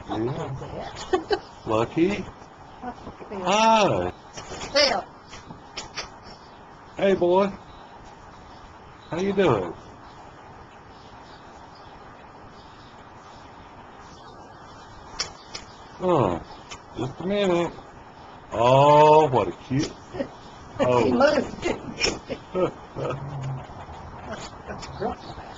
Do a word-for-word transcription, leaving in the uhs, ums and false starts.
Yeah. Lucky. Hi. Phil. Hey, boy. How you doing? Oh, just a minute. Oh, what a cute. He Oh. moved.